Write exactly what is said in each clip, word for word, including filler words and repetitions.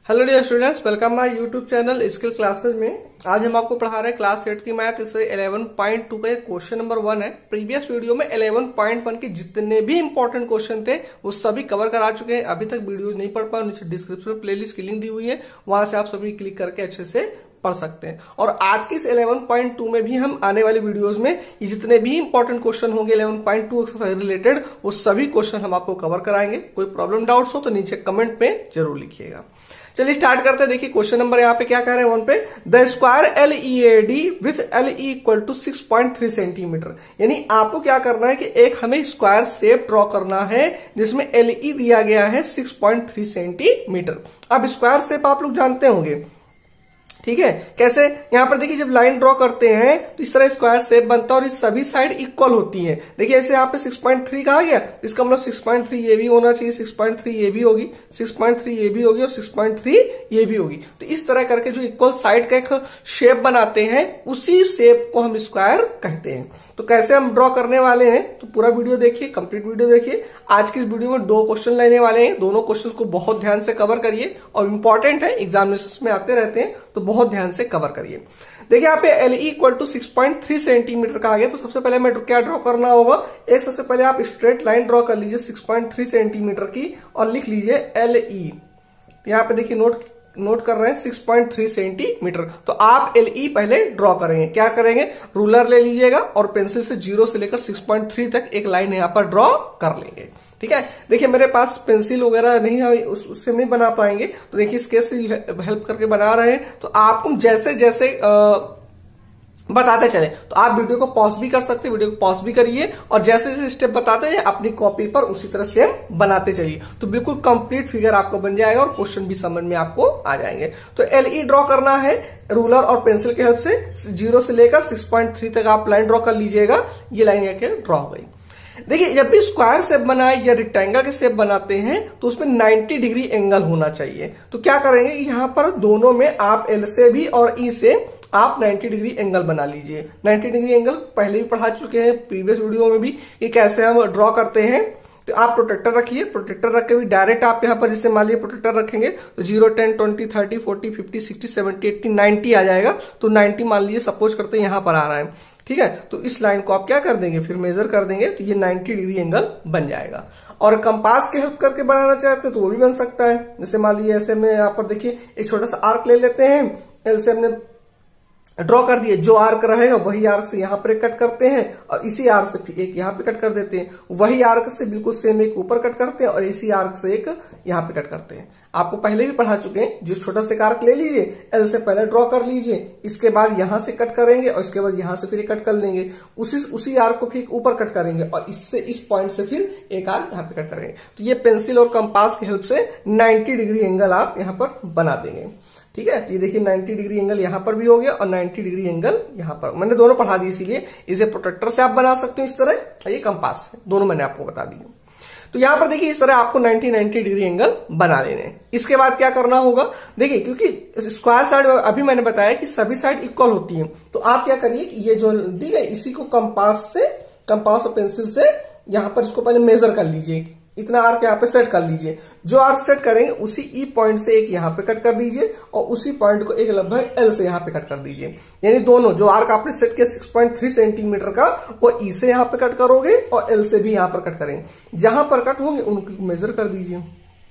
Hello dear students, welcome my YouTube channel skill classes में। आज हम आपको पढ़ा रहे हैं क्लास एट की मैथ, इससे इलेवन पॉइंट टू का क्वेश्चन नंबर वन है। प्रीवियस वीडियो में इलेवन पॉइंट वन के जितने भी इंपॉर्टेंट क्वेश्चन थे वो सभी कवर करा चुके हैं। अभी तक वीडियो नहीं पढ़ पाए, नीचे डिस्क्रिप्शन में प्लेलिस्ट की लिंक दी हुई है, वहां से आप सभी क्लिक करके अच्छे से पढ़ सकते हैं। और आज के इस इलेवन पॉइंट टू में भी हम आने वाली वीडियोस में ये जितने भी इंपॉर्टेंट क्वेश्चन होंगे इलेवन पॉइंट टू से रिलेटेड, वो सभी क्वेश्चन हम आपको कवर कराएंगे। कोई प्रॉब्लम डाउट्स हो तो नीचे कमेंट में जरूर लिखिएगा। चलिए स्टार्ट करते हैं। देखिए क्वेश्चन नंबर यहाँ पे क्या कह रहे हैं वन पे, the square L E A D with L E equal to six point three centimetre. यानी आपको क्या करना है कि एक हमें स्क्वायर शेप ड्रॉ करना है जिसमें एल ई दिया गया है सिक्स पॉइंट थ्री सेंटीमीटर। अब स्क्वायर शेप आप लोग जानते होंगे, ठीक है। कैसे, यहां पर देखिए जब लाइन ड्रॉ करते हैं तो इस तरह स्क्वायर शेप बनता है और इस सभी साइड इक्वल होती है। देखिए ऐसे यहाँ पे सिक्स पॉइंट थ्री कहा गया, इसका मतलब सिक्स पॉइंट थ्री ये भी होना चाहिए, सिक्स पॉइंट थ्री ये भी होगी, सिक्स पॉइंट थ्री ये भी होगी और सिक्स पॉइंट थ्री ये भी होगी। तो इस तरह करके जो इक्वल साइड का एक शेप बनाते हैं उसी शेप को हम स्क्वायर कहते हैं। तो कैसे हम ड्रॉ करने वाले हैं तो पूरा वीडियो देखिए, कंप्लीट वीडियो देखिए। आज की इस वीडियो में दो क्वेश्चन लेने वाले हैं, दोनों क्वेश्चन को बहुत ध्यान से कवर करिए और इंपॉर्टेंट है, एग्जामिनेशन में आते रहते हैं तो बहुत ध्यान से कवर करिए। देखिए यहाँ पे L E equal to six point three centimetre का आ गया। तो सबसे पहले मैं क्या ड्रॉ करना होगा, एक सबसे पहले आप स्ट्रेट लाइन ड्रॉ कर लीजिए सिक्स पॉइंट थ्री सेंटीमीटर की और लिख लीजिए एल ई। यहाँ पे देखिए नोट नोट कर रहे हैं सिक्स पॉइंट थ्री सेंटीमीटर। तो आप एल ई पहले ड्रॉ करेंगे। क्या करेंगे, रूलर ले लीजिएगा और पेंसिल से जीरो से लेकर सिक्स पॉइंट थ्री तक एक लाइन यहाँ पर ड्रॉ कर लेंगे, ठीक है। देखिए मेरे पास पेंसिल वगैरह नहीं है, उस, उससे नहीं बना पाएंगे, तो देखिए स्केच से हेल्प करके बना रहे हैं। तो आपको जैसे जैसे आ, बताते चले तो आप वीडियो को पॉज भी कर सकते हैं, वीडियो को पॉज भी करिए और जैसे जैसे स्टेप बताते हैं अपनी कॉपी पर उसी तरह सेम बनाते चलिए। तो बिल्कुल कंप्लीट फिगर आपको बन जाएगा और क्वेश्चन भी समझ में आपको आ जाएंगे। तो एल ई ड्रॉ करना है रूलर और पेंसिल के हेल्प से, जीरो से लेकर सिक्स पॉइंट थ्री तक आप लाइन ड्रॉ कर लीजिएगा। ये लाइन ड्रॉ हो गई। देखिए जब भी स्क्वायर शेप बनाए या रेक्टेंगल के शेप बनाते हैं तो उसमें नाइंटी डिग्री एंगल होना चाहिए। तो क्या करेंगे, यहाँ पर दोनों में आप एल से भी और ई से आप नाइंटी डिग्री एंगल बना लीजिए। नाइंटी डिग्री एंगल पहले भी पढ़ा चुके हैं प्रीवियस वीडियो में भी कि कैसे हम ड्रॉ करते हैं। तो आप प्रोटेक्टर रखिए, प्रोटेक्टर रख के भी डायरेक्ट आप यहाँ पर जैसे मान लीजिए प्रोटेक्टर रखेंगे तो zero ten twenty thirty forty fifty sixty seventy eighty ninety आ जाएगा। तो नाइंटी मान लीजिए सपोज करते हैं यहाँ पर आ रहा है, ठीक है। तो इस लाइन को आप क्या कर देंगे, फिर मेजर कर देंगे तो ये नाइंटी डिग्री एंगल बन जाएगा। और कंपास की हेल्प करके बनाना चाहते हैं तो वो भी बन सकता है। जैसे मान लीजिए ऐसे में यहाँ पर देखिए एक छोटा सा आर्क ले लेते हैं, एल से हमने ड्रॉ कर दिए, जो आर्क रहेगा वही आर्क से यहाँ पर कट करते हैं और इसी आर्क से फिर एक यहाँ पे कट कर देते हैं, वही आर्क से बिल्कुल सेम एक ऊपर कट करते हैं और इसी आर्क से एक यहाँ पे कट करते हैं। आपको पहले भी पढ़ा चुके हैं। जो छोटा सा आर्क ले लीजिए, एल से पहले ड्रॉ कर लीजिए, इसके बाद यहां से कट करेंगे और इसके बाद यहां से फिर कट कर लेंगे, उसी उसी आर्क को फिर ऊपर कट करेंगे और इससे इस पॉइंट से फिर एक आर्क यहाँ पे कट करेंगे। तो ये पेंसिल और कंपास की हेल्प से नाइंटी डिग्री एंगल आप यहाँ पर बना देंगे, ठीक है। ये देखिए नाइंटी डिग्री एंगल यहाँ पर भी हो गया और नाइंटी डिग्री एंगल यहाँ पर। मैंने दोनों पढ़ा दी, इसीलिए इसे प्रोटेक्टर से आप बना सकते हो इस तरह, ये कंपास से, दोनों मैंने आपको बता दिए। तो यहां पर देखिए इस तरह आपको नाइंटी नाइंटी डिग्री एंगल बना लेने हैं। इसके बाद क्या करना होगा, देखिए क्योंकि स्क्वायर साइड अभी मैंने बताया कि सभी साइड इक्वल होती है, तो आप क्या करिए कि ये जो दी गई इसी को कंपास से, कंपास और पेंसिल से यहां पर इसको पहले मेजर कर लीजिए। इतना आर्क यहाँ पे सेट कर लीजिए। जो आर्क सेट करेंगे उसी ई पॉइंट से एक यहाँ पे कट कर दीजिए और उसी पॉइंट को एक लगभग एल से यहाँ पे कट कर दीजिए। यानी दोनों जो आर्क आपने सेट किया सिक्स पॉइंट थ्री सेंटीमीटर का, वो ई से यहाँ पे कट करोगे और एल से भी यहाँ पर कट करेंगे। जहां पर कट होंगे उनको मेजर कर दीजिए,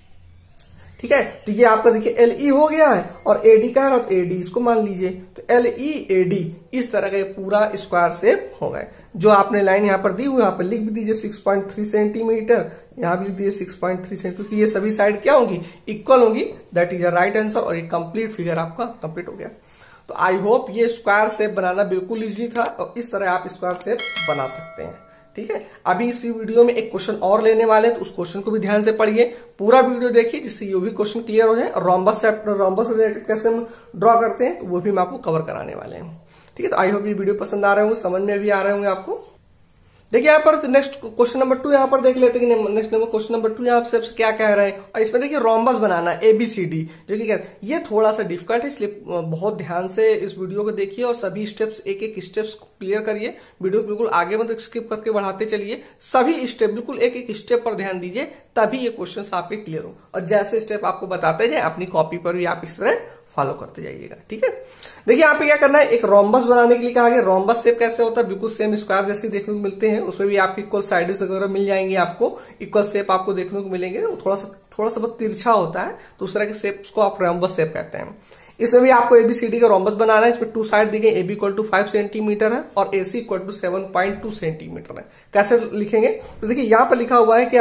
ठीक है। तो ये आपका देखिए एल ई हो गया है और ए डी का है तो ए डी इसको मान लीजिए। तो एल ई ए डी इस तरह का ये पूरा स्क्वायर शेप हो गया। जो आपने लाइन यहाँ पर दी हुई यहाँ पर लिख भी दीजिए सिक्स पॉइंट थ्री सेंटीमीटर, यहाँ भी लिख दीजिए सिक्स पॉइंट थ्री सेंटीमीटर, क्योंकि ये सभी साइड क्या होंगी, इक्वल होंगी। That is a right answer और ये कंप्लीट फिगर आपका कंप्लीट हो गया। तो आई होप ये स्क्वायर शेप बनाना बिल्कुल इजीली था और इस तरह आप स्क्वायर शेप बना सकते हैं, ठीक है। अभी इस वीडियो में एक क्वेश्चन और लेने वाले हैं तो उस क्वेश्चन को भी ध्यान से पढ़िए, पूरा वीडियो देखिए जिससे ये भी क्वेश्चन क्लियर हो जाए। और रोम्बस रोम्बस रिलेटेड कैसे हम ड्रॉ करते हैं तो वो भी हम आपको कवर कराने वाले हैं, ठीक है। तो आई होप ये वीडियो पसंद आ रहे होंगे, समझ में भी आ रहे होंगे आपको। देखिए यहाँ पर नेक्स्ट क्वेश्चन नंबर टू यहाँ पर देख लेते हैं कि next number question number two यहाँ से क्या कह रहे हैं। और इसमें देखिए रोम्बस बनाना है एबीसीडी, जो कि क्या ये थोड़ा सा डिफिकल्ट है, इसलिए बहुत ध्यान से इस वीडियो को देखिए और सभी स्टेप्स एक एक स्टेप्स क्लियर करिए। वीडियो बिल्कुल आगे मत स्किप करके बढ़ाते चलिए, सभी स्टेप बिल्कुल एक एक स्टेप पर ध्यान दीजिए, तभी ये क्वेश्चन आपके क्लियर हो। और जैसे स्टेप आपको बताते जाए अपनी कॉपी पर भी आप इस तरह फॉलो करते जाइएगा, ठीक है। देखिए यहाँ पे क्या करना है, एक रोम्बस बनाने के लिए कहा गया। रोम्बस शेप कैसे होता है, बिल्कुल सेम स्क्वायर जैसे देखने को मिलते हैं, उसमें भी आपके इक्वल साइड्स वगैरह मिल जाएंगे, आपको इक्वल शेप आपको देखने को मिलेंगे। थोड़ा सा थोड़ा सा बहुत तिरछा होता है, तो उस तरह के शेप को आप रोम्बस शेप कहते हैं। इसमें भी आपको एबीसीडी का रोम्बस बनाना है। इसमें टू साइड दी गई, AB equal to five centimetre है और AC equal to seven point two centimetre है। कैसे लिखेंगे, तो देखिए यहाँ पर लिखा हुआ है क्या,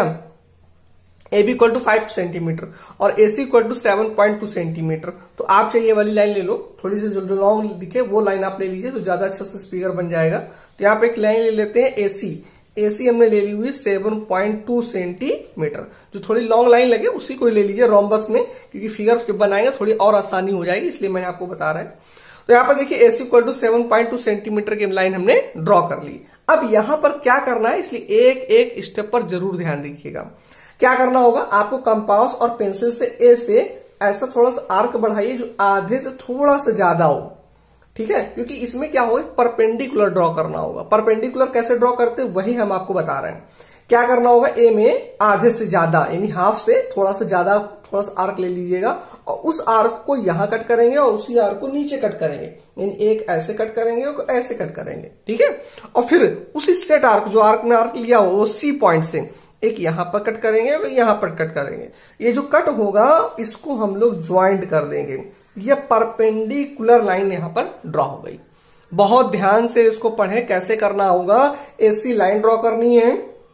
A B equal to five centimetre और A C equal to seven point two centimetre. तो आप चाहिए वाली लाइन ले लो, थोड़ी सी जो लॉन्ग दिखे वो लाइन आप ले लीजिए, तो ज्यादा अच्छा से स्पीकर बन जाएगा। तो यहाँ पे एक लाइन ले लेते हैं एसी, एसी हमने ले ली हुई सेवन पॉइंट टू सेंटीमीटर। जो थोड़ी लॉन्ग लाइन लगे उसी को ले लीजिए रोम्बस में, क्योंकि फिगर जब बनाएंगे थोड़ी और आसानी हो जाएगी, इसलिए मैंने आपको बता रहा है। तो यहाँ पर देखिए AC equal to seven point two centimetre की लाइन हमने ड्रॉ कर ली। अब यहाँ पर क्या करना है, इसलिए एक एक स्टेप पर जरूर ध्यान रखिएगा। क्या करना होगा, आपको कंपास और पेंसिल से ए से ऐसा थोड़ा सा आर्क बढ़ाइए जो आधे से थोड़ा सा ज्यादा हो, ठीक है, क्योंकि इसमें क्या होगा, परपेंडिकुलर ड्रॉ करना होगा। परपेंडिकुलर कैसे ड्रॉ करते हैं वही हम आपको बता रहे हैं। क्या करना होगा, ए में आधे से ज्यादा यानी हाफ से थोड़ा सा ज्यादा थोड़ा सा आर्क ले लीजिएगा और उस आर्क को यहां कट करेंगे और उसी आर्क को नीचे कट करेंगे, यानी एक ऐसे कट करेंगे और ऐसे कट करेंगे, ठीक है। और फिर उसी सेट आर्क जो आर्क में आर्क लिया हो वो सी पॉइंट से एक यहां पर कट करेंगे और यहां पर कट करेंगे। ये जो कट होगा इसको हम लोग ज्वाइंट कर देंगे। ये परपेंडिकुलर लाइन यहां पर ड्रॉ हो गई। बहुत ध्यान से इसको पढ़ें, कैसे करना होगा, ऐसी लाइन ड्रॉ करनी है,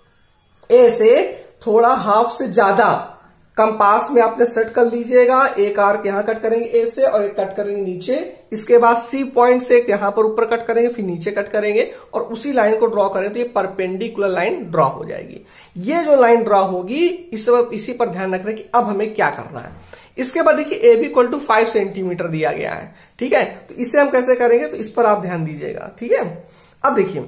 ए से थोड़ा हाफ से ज्यादा कंपास में आपने सेट कर लीजिएगा। एक आर्क यहां कट करेंगे ए से और एक कट करेंगे नीचे, इसके बाद सी पॉइंट से एक यहां पर ऊपर कट करेंगे, फिर नीचे कट करेंगे और उसी लाइन को ड्रॉ करेंगे तो ये परपेंडिकुलर लाइन ड्रॉ हो जाएगी। ये जो लाइन ड्रॉ होगी इस इसी पर ध्यान रखना कि अब हमें क्या करना है। इसके बाद देखिए A B equal to five centimetre दिया गया है, ठीक है, तो इसे हम कैसे करेंगे, तो इस पर आप ध्यान दीजिएगा, ठीक है। अब देखिए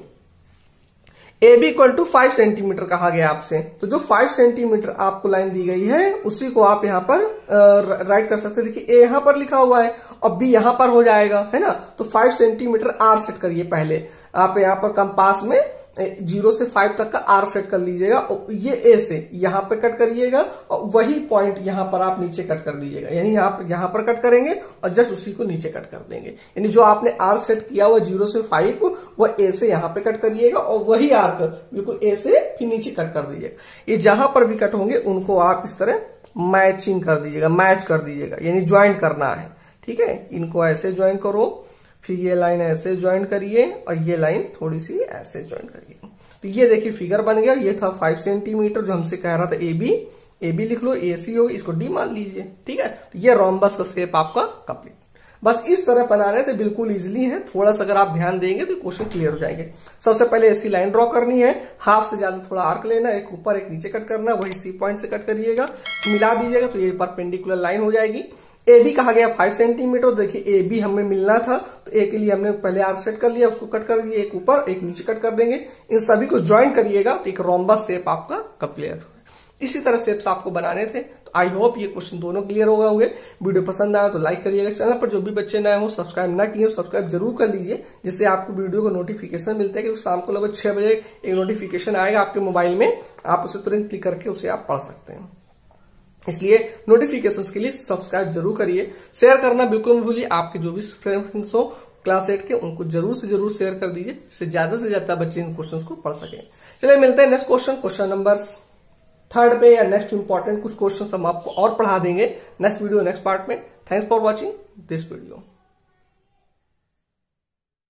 A B equal to five centimetre कहा गया आपसे, तो जो फाइव सेंटीमीटर आपको लाइन दी गई है उसी को आप यहां पर राइट कर सकते हैं। देखिए ए यहां पर लिखा हुआ है और बी यहां पर हो जाएगा, है ना। तो फाइव सेंटीमीटर आर सेट करिए पहले आप यहां पर कंपास में जीरो से फाइव तक का आर सेट कर लीजिएगा और ये ए से यहां पे कट करिएगा और वही पॉइंट यहां पर आप नीचे कट कर दीजिएगा, यानी यहां पर यहां पर कट करेंगे और जस्ट उसी को नीचे कट कर देंगे। यानी जो आपने आर सेट किया हुआ जीरो से फाइव वो ए से यहां पे कट करिएगा और वही आर्क बिल्कुल ए से फिर नीचे कट कर दीजिएगा। ये जहां पर भी कट होंगे उनको आप इस तरह मैचिंग कर दीजिएगा, मैच कर दीजिएगा, यानी ज्वाइंट करना है, ठीक है। इनको ऐसे ज्वाइन करो, फिर ये लाइन ऐसे ज्वाइन करिए और ये लाइन थोड़ी सी ऐसे ज्वाइन करिए। तो ये देखिए फिगर बन गया। ये था फाइव सेंटीमीटर जो हमसे कह रहा था ए बी, ए बी लिख लो, ए सी होगी, इसको डी मान लीजिए, ठीक है। तो ये रोम्बस का शेप आपका कंप्लीट। बस इस तरह बनाने थे, बिल्कुल इजिली है। थोड़ा सा अगर आप ध्यान देंगे तो क्वेश्चन क्लियर हो जाएंगे। सबसे पहले ऐसी लाइन ड्रॉ करनी है, हाफ से ज्यादा थोड़ा आर्क लेना, एक ऊपर एक नीचे कट करना, वही सी पॉइंट से कट करिएगा, मिला दीजिएगा तो ये परपेंडिकुलर लाइन हो जाएगी। ए बी कहा गया फाइव सेंटीमीटर, देखिए ए बी हमें मिलना था तो ए के लिए हमने पहले आर्क सेट कर लिया, उसको कट कर दिए, एक ऊपर एक नीचे कट कर देंगे। इन सभी को ज्वाइन करिएगा तो एक रोम्बस शेप आपका क्लियर हो। इसी तरह शेप्स आपको बनाने थे। तो आई होप ये क्वेश्चन दोनों क्लियर हो गए होंगे। वीडियो पसंद आया तो लाइक करिएगा। चैनल पर जो भी बच्चे नए हो सब्सक्राइब ना किए हो सब्सक्राइब जरूर कर लीजिए, जिससे आपको वीडियो को नोटिफिकेशन मिलता है। क्योंकि शाम को लगभग छह बजे एक नोटिफिकेशन आएगा आपके मोबाइल में, आप उसे तुरंत क्लिक करके उसे आप पढ़ सकते हैं। इसलिए नोटिफिकेशंस के लिए सब्सक्राइब जरूर करिए। शेयर करना बिल्कुल मत भूलिए। आपके जो भी फ्रेंड्स हो क्लास एट के उनको जरूर से जरूर शेयर कर दीजिए, जिससे ज्यादा से ज्यादा बच्चे इन क्वेश्चंस को पढ़ सकें। चलिए मिलते हैं next question, question number third पे या नेक्स्ट इंपॉर्टेंट कुछ क्वेश्चन हम आपको और पढ़ा देंगे नेक्स्ट वीडियो नेक्स्ट पार्ट में। Thanks for watching this video.